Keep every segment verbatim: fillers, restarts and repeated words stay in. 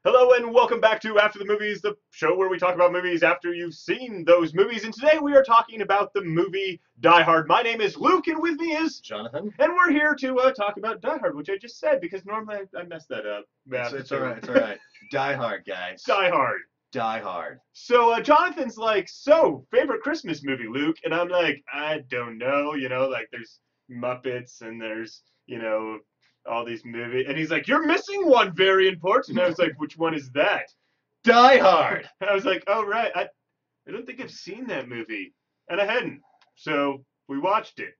Hello and welcome back to After the Movies, the show where we talk about movies after you've seen those movies. And today we are talking about the movie Die Hard. My name is Luke, and with me is Jonathan. and we're here to uh, talk about Die Hard, which I just said because normally I, I mess that up. It's, it's all right. It's all right. Die Hard, guys. Die Hard. Die Hard. So uh, Jonathan's like, so favorite Christmas movie, Luke, and I'm like, I don't know. You know, like there's Muppets and there's you know all these movies, and he's like, you're missing one very important. And I was like, which one is that? Die Hard. I was like, oh right, I I don't think I've seen that movie, and I hadn't. So we watched it.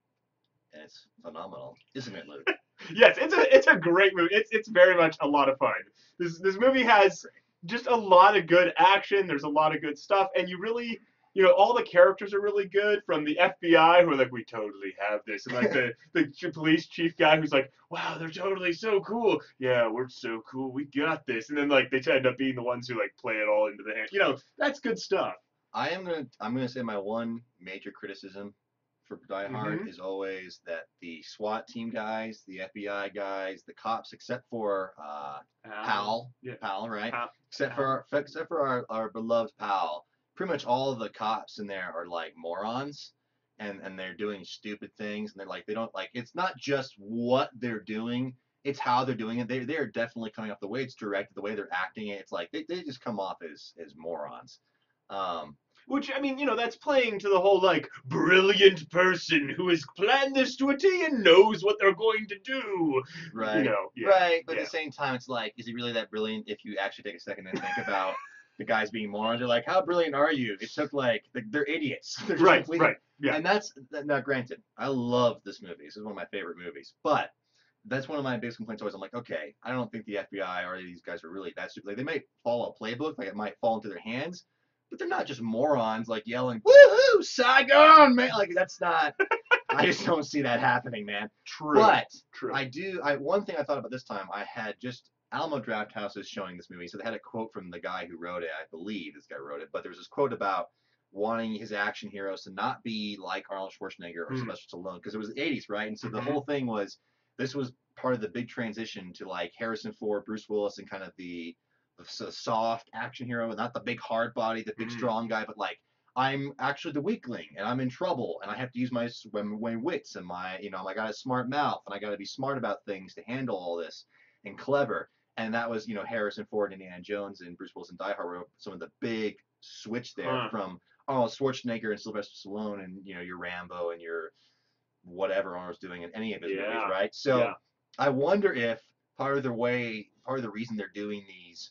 And it's phenomenal, isn't it, Luke? Yes, it's a it's a great movie. It's it's very much a lot of fun. This this movie has just a lot of good action. There's a lot of good stuff, and you really, you know, all the characters are really good. From the F B I, who are like, we totally have this, and like the the police chief guy who's like, wow, they're totally so cool. Yeah, we're so cool. We got this. And then like they end up being the ones who like play it all into the hand. You know, that's good stuff. I am gonna. I'm gonna say my one major criticism for Die Hard Mhm. is always that the SWAT team guys, the F B I guys, the cops, except for uh, Pal, Yeah. Pal, right? Pal. Except for our, except for our, our beloved Pal, pretty much all of the cops in there are like morons, and and they're doing stupid things, and they're like they don't like. It's not just what they're doing. It's how they're doing it. They they're definitely coming off the way it's directed, the way they're acting it. It's like they, they just come off as as morons. Um, Which, I mean, you know, that's playing to the whole, like, brilliant person who has planned this to a T and knows what they're going to do. Right. You know, yeah. Right. But yeah. at the same time, it's like, is he really that brilliant if you actually take a second and think about the guys being morons? They're like, how brilliant are you? It took, like, they're idiots. They're Right, complete- right, yeah. And that's, now granted, I love this movie. This is one of my favorite movies. But that's one of my biggest complaints always. I'm like, okay, I don't think the F B I or these guys are really that stupid. Like, they might follow a playbook, like it might fall into their hands, but they're not just morons like yelling, woohoo, Saigon, man. Like, that's not, I just don't see that happening, man. True. But True. I do, I one thing I thought about this time, I had just, Alamo Drafthouse is showing this movie, so they had a quote from the guy who wrote it. I believe this guy wrote it, but there was this quote about wanting his action heroes to not be like Arnold Schwarzenegger or Mm. Sylvester Stallone, because it was the eighties, right? And so the Mhm. whole thing was, this was part of the big transition to like Harrison Ford, Bruce Willis, and kind of the, the soft action hero, not the big hard body, the big Mm. strong guy, but like, I'm actually the weakling, and I'm in trouble, and I have to use my, my wits and my, you know, I got a smart mouth, and I got to be smart about things to handle all this, and clever. And that was, you know, Harrison Ford, Indiana Jones, and Bruce Willis and Die Hard were some of the big switch there Huh. from Arnold Schwarzenegger and Sylvester Stallone, and you know, your Rambo and your whatever Arnold's doing in any of his Yeah. movies, right? So Yeah. I wonder if part of the way, part of the reason they're doing these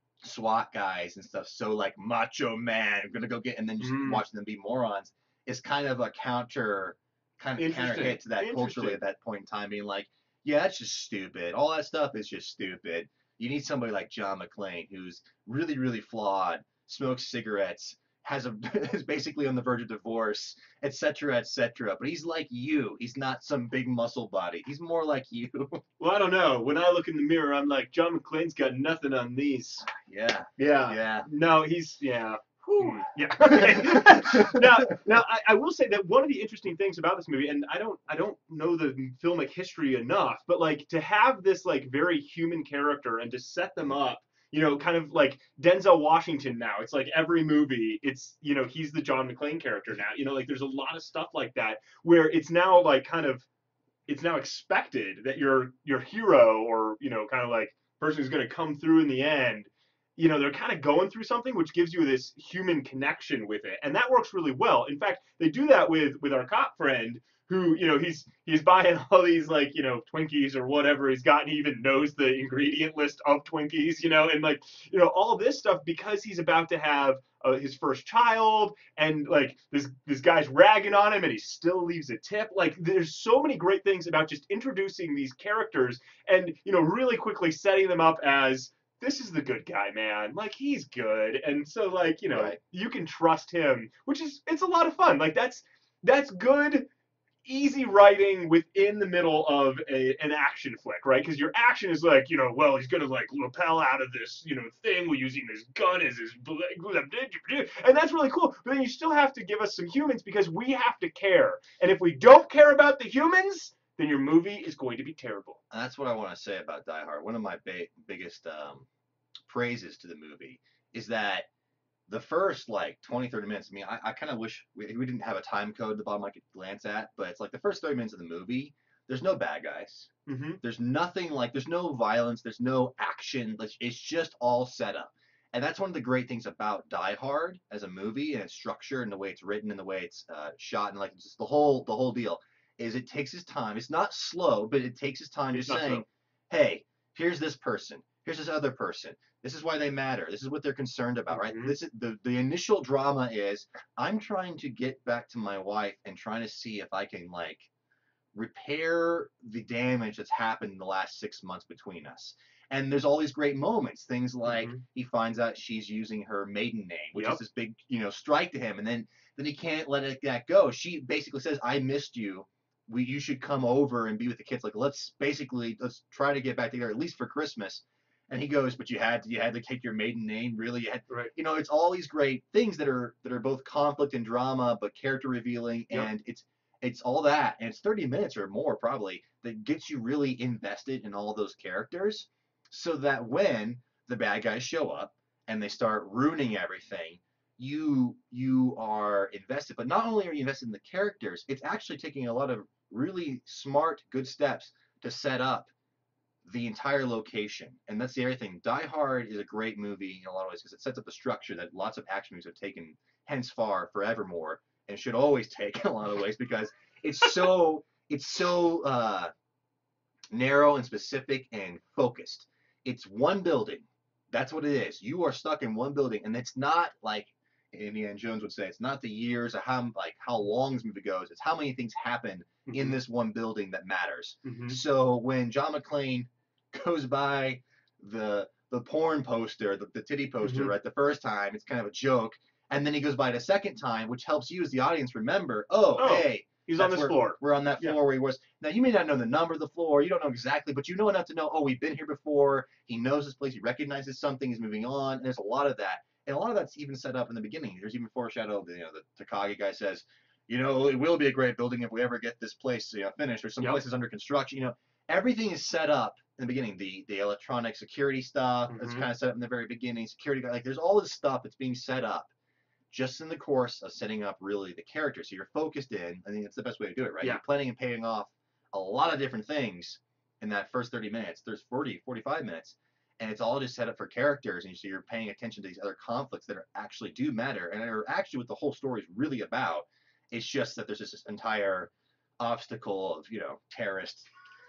SWAT guys and stuff so like macho man, I'm gonna go get, and then just Mm. watching them be morons is kind of a counter kind of counter Interesting. hit to that culturally Interesting. at that point in time, being like, yeah, that's just stupid. All that stuff is just stupid. You need somebody like John McClane who's really, really flawed, smokes cigarettes, has a is basically on the verge of divorce, et cetera, et cetera. But he's like you. He's not some big muscle body. He's more like you. Well, I don't know. When I look in the mirror, I'm like, John McClane's got nothing on these. Yeah. Yeah. Yeah. No, he's, yeah. Whew. Mm, yeah. now, now I, I will say that one of the interesting things about this movie, and I don't, I don't know the filmic history enough, but like to have this like very human character and to set them up, you know, kind of like Denzel Washington now. It's like every movie, it's you know he's the John McClane character now. You know, like there's a lot of stuff like that where it's now like kind of, it's now expected that your your hero or you know kind of like person who's going to come through in the end, you know they're kind of going through something which gives you this human connection with it, and that works really well. In fact, they do that with with our cop friend who you know he's he's buying all these like you know Twinkies or whatever he's got, and he even knows the ingredient list of Twinkies, you know and like you know all this stuff because he's about to have uh, his first child, and like this this guy's ragging on him and he still leaves a tip. Like there's so many great things about just introducing these characters and you know really quickly setting them up as this is the good guy, man. Like he's good, and so like you know Right. you can trust him, which is it's a lot of fun. Like that's that's good, easy writing within the middle of a, an action flick, right? Because your action is like, you know, well, he's gonna like lapel out of this, you know, thing while using this gun as his, and that's really cool. But then you still have to give us some humans because we have to care, and if we don't care about the humans, then your movie is going to be terrible. And that's what I want to say about Die Hard. One of my ba- biggest um, praises to the movie is that the first like twenty, thirty minutes, I mean, I, I kind of wish we, we didn't have a time code at the bottom I could glance at, but it's like the first thirty minutes of the movie, there's no bad guys. Mm-hmm. There's nothing like, there's no violence, there's no action. It's just all set up. And that's one of the great things about Die Hard as a movie and its structure and the way it's written and the way it's uh, shot and like just the whole the whole deal is it takes its time. It's not slow, but it takes its time It's just not saying, slow. hey, here's this person, here's this other person. This is why they matter. This is what they're concerned about, right? Mm-hmm. This is the the initial drama is I'm trying to get back to my wife and trying to see if I can like repair the damage that's happened in the last six months between us. And there's all these great moments, things like Mm-hmm. he finds out she's using her maiden name, which Yep. is this big, you know, strike to him, and then then he can't let it, that go. She basically says, "I missed you. We you should come over and be with the kids. Like let's basically let's try to get back together at least for Christmas." And he goes, "But you had to, you had to take your maiden name, really? You had, Right. you know, it's all these great things that are that are both conflict and drama, but character revealing, Yep. and it's it's all that, and it's thirty minutes or more probably that gets you really invested in all those characters, so that when the bad guys show up and they start ruining everything, you you are invested. But not only are you invested in the characters, it's actually taking a lot of really smart, good steps to set up the entire location. And that's the other thing. Die Hard is a great movie in a lot of ways because it sets up a structure that lots of action movies have taken hence far forevermore and should always take in a lot of ways because it's so it's so uh, narrow and specific and focused. It's one building. That's what it is. You are stuck in one building, and it's not like Indiana Jones would say. It's not the years or how like how long this movie goes. It's how many things happen in Mm-hmm. this one building that matters. Mm-hmm. So when John McClane goes by the the porn poster, the, the titty poster, Mm-hmm. right, the first time, it's kind of a joke, and then he goes by it a second time, which helps you as the audience remember, oh, Oh, hey, he's on that's this where floor. we're on that Yeah. floor where he was. Now you may not know the number of the floor, you don't know exactly, but you know enough to know, oh, we've been here before. He knows this place, he recognizes something, he's moving on. And there's a lot of that, and a lot of that's even set up in the beginning. There's even foreshadow. You know, the Takagi guy says, you know, it will be a great building if we ever get this place, you know, finished, or some Yep. places under construction. You know, everything is set up in the beginning. The the electronic security stuff is Mm-hmm. kind of set up in the very beginning. Security, like there's all this stuff that's being set up just in the course of setting up really the character. So you're focused in. I think that's the best way to do it, right? Yeah. You're planning and paying off a lot of different things in that first thirty minutes. There's forty, forty-five minutes, and it's all just set up for characters. And so you're paying attention to these other conflicts that are actually do matter and are actually what the whole story is really about. It's just that there's just this entire obstacle of, you know, terrorists,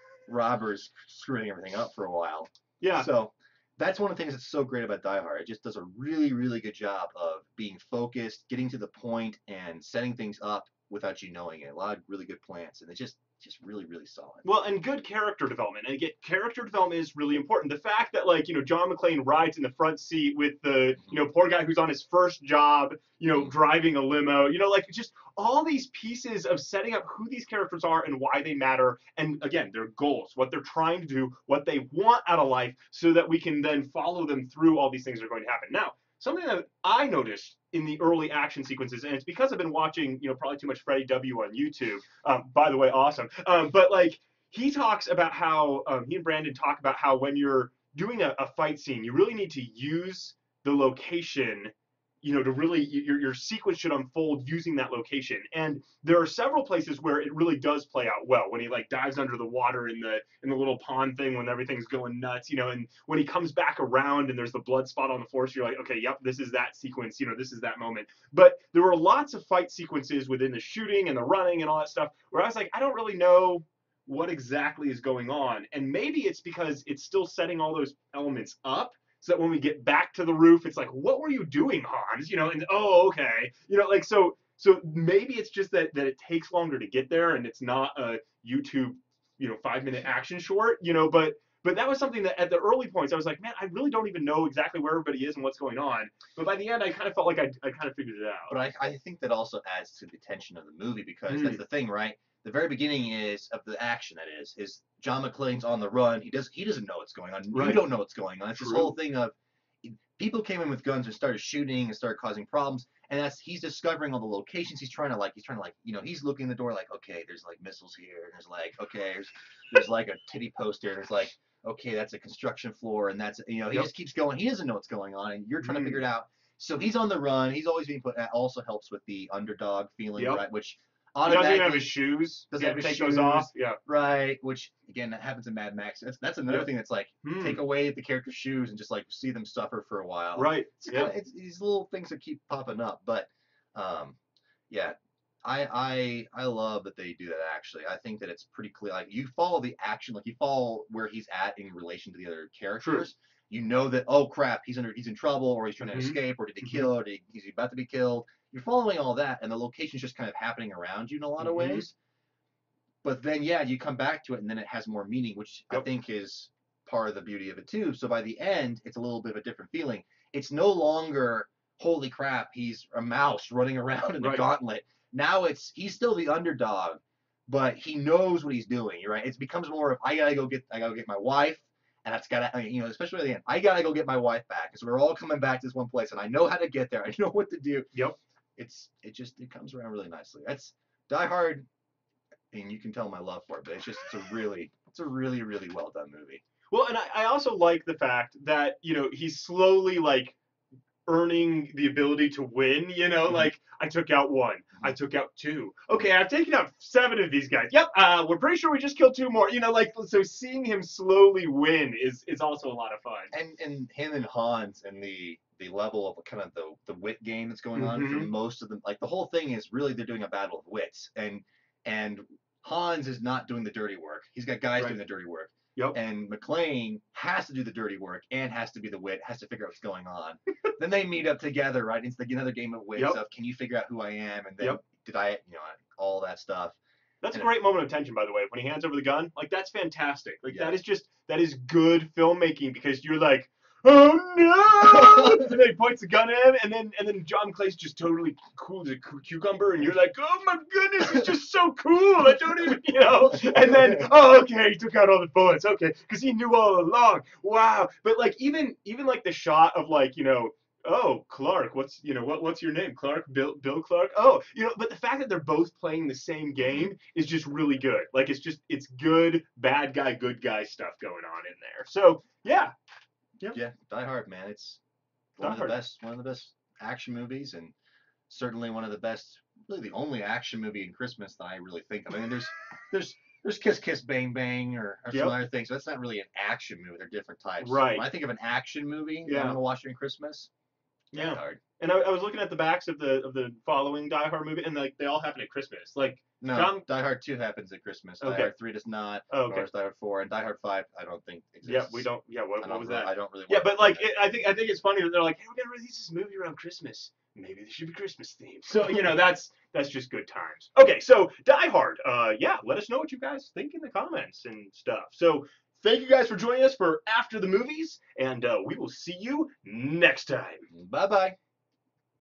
robbers screwing everything up for a while. Yeah. So that's one of the things that's so great about Die Hard. It just does a really, really good job of being focused, getting to the point, and setting things up without you knowing it. A lot of really good plans, and it's just just really, really solid. Well, and good character development. And again, character development is really important. The fact that, like, you know, John McClane rides in the front seat with the, you know, poor guy who's on his first job, you know, Mhm. driving a limo, you know, like just all these pieces of setting up who these characters are and why they matter. And again, their goals, what they're trying to do, what they want out of life, so that we can then follow them through all these things that are going to happen. Now, something that I noticed in the early action sequences, and it's because I've been watching, you know, probably too much Freddie W on YouTube. Um, by the way, awesome. Um, but like he talks about how um, he and Brandon talk about how when you're doing a, a fight scene, you really need to use the location, you know, to really your your sequence should unfold using that location. And there are several places where it really does play out well. When he like dives under the water in the in the little pond thing when everything's going nuts, you know, and when he comes back around and there's the blood spot on the floor, so you're like, okay, yep, this is that sequence, you know, this is that moment. But there were lots of fight sequences within the shooting and the running and all that stuff where I was like, I don't really know what exactly is going on. And maybe it's because it's still setting all those elements up so that when we get back to the roof, it's like, what were you doing, Hans? You know, and oh, okay. You know, like so so maybe it's just that that it takes longer to get there and it's not a YouTube, you know, five minute action short, you know, but but that was something that at the early points I was like, man, I really don't even know exactly where everybody is and what's going on. But by the end, I kind of felt like I, I kind of figured it out. But I, I think that also adds to the tension of the movie because that's Mm, the thing, right? The very beginning is of the action that is is John McClane's on the run. He does he doesn't know what's going on. You right. don't know what's going on. It's this whole True. thing of people came in with guns and started shooting and started causing problems. And that's he's discovering all the locations. He's trying to like he's trying to like you know he's looking in the door like okay there's like missiles here and there's like okay there's there's like a titty poster and there's like okay, that's a construction floor, and that's you know he Yep. just keeps going. He doesn't know what's going on, and you're trying to figure Mm. it out. So he's on the run. He's always being put. That also helps with the underdog feeling, Yep. right? Which He doesn't even have his automatically shoes. He doesn't had have to his take those off. shoes, Yeah. right? Which again, that happens in Mad Max. That's that's another Yep. thing that's like Hmm. take away the character's shoes and just like see them suffer for a while. Right. It's kind Yep. of it's these little things that keep popping up, but um, yeah. I, I I love that they do that actually. I think that it's pretty clear. Like you follow the action, like you follow where he's at in relation to the other True. characters. You know that oh crap, he's under he's in trouble, or he's trying to Mm-hmm. escape, or did he Mm-hmm. kill, or did he, he's about to be killed. You're following all that, and the location's just kind of happening around you in a lot of Mm-hmm. ways. But then yeah, you come back to it, and then it has more meaning, which I Yep. think is part of the beauty of it too. So by the end, it's a little bit of a different feeling. It's no longer holy crap, he's a mouse running around in the Right. gauntlet. Now it's he's still the underdog, but he knows what he's doing. Right? It becomes more of I gotta go get I gotta get my wife, and that's gotta I mean, you know especially at the end I gotta go get my wife back because we're all coming back to this one place, and I know how to get there. I know what to do. Yep. It's it just it comes around really nicely. That's Die Hard, and you can tell my love for it, but it's just it's a really it's a really really well done movie. Well, and I, I also like the fact that you know he's slowly like earning the ability to win. You know, Mhm. like I took out one, I Mhm. took out two. Okay, I've taken out seven of these guys. Yep, uh, we're pretty sure we just killed two more. You know, like so seeing him slowly win is is also a lot of fun. And and him and Hans and the the level of kind of the the wit game that's going on for Mm-hmm. most of them, like the whole thing is really they're doing a battle of wits, and and Hans is not doing the dirty work. He's got guys Right. doing the dirty work, Yep. and McClane has to do the dirty work and has to be the wit, has to figure out what's going on. Then they meet up together, right? It's like another game of wits Yep. of can you figure out who I am, and then Yep. did I, you know, all that stuff. That's a And it, great moment of tension, by the way, when he hands over the gun. Like that's fantastic. Like yeah. that is just that is good filmmaking because you're like, oh no, and then he points the gun at him, and then and then John Clay's just totally cool as a cu- cucumber, and you're like, oh my goodness, he's just so cool. I don't even, you know. And then oh okay, he took out all the bullets, okay, because he knew all along. Wow. But like even even like the shot of like you know. Oh, Clark, what's you know what what's your name? Clark, Bill Bill Clark. Oh, you know, but the fact that they're both playing the same game is just really good. Like it's just it's good bad guy good guy stuff going on in there. So yeah, yeah, yeah, Die Hard, man, it's one Die of the Hard. best one of the best action movies, and certainly one of the best, really the only action movie in Christmas that I really think of. I mean, there's there's there's Kiss Kiss Bang Bang or, or some Yep. other things. But that's not really an action movie. They're different types. Right. When I think of an action movie that I'm Yeah. gonna watch during Christmas, Die Yeah. Hard. And I, I was looking at the backs of the of the following Die Hard movie, and like they all happen at Christmas. Like No, John. Die Hard two happens at Christmas. Die Okay. Hard three does not. Oh, Nor okay. does Die Hard four, and Die Hard five I don't think exists. Yeah, we don't. Yeah, I what, don't what was really- that? I don't really. Yeah, want but to like do it, I think I think it's funny that they're like, hey, we're gonna release this movie around Christmas. Maybe they should be Christmas themed. So you know that's that's just good times. Okay, so Die Hard. Uh, yeah, let us know what you guys think in the comments and stuff. So thank you guys for joining us for After the Movies, and uh, we will see you next time. Bye bye.